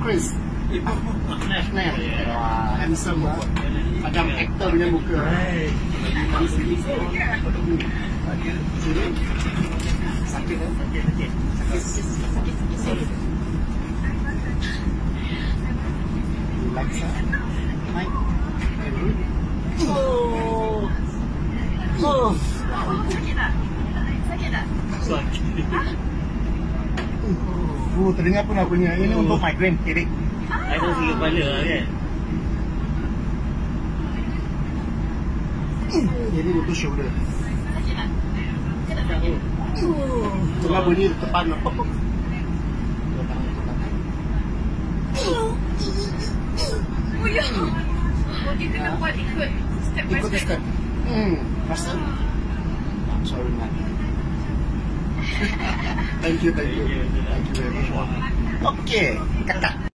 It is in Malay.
Chris. Wah, handsome pun. Macam aktor punya muka. Sakit kan? Sakit. Relax lah. Naik. Sakit tak? Sakit tak? Terdengar pun aku punya. Ini untuk migraine, headache. Ada sikit kepala lah kan. Ini untuk shoulder. Sakit tak? Sakit tak? Tengah bunyi depan. Oh ya. Oh dia kena buat ikut step by Ikut step. step. Rasa. Sorry man. Thank you very much. Okay, kakak.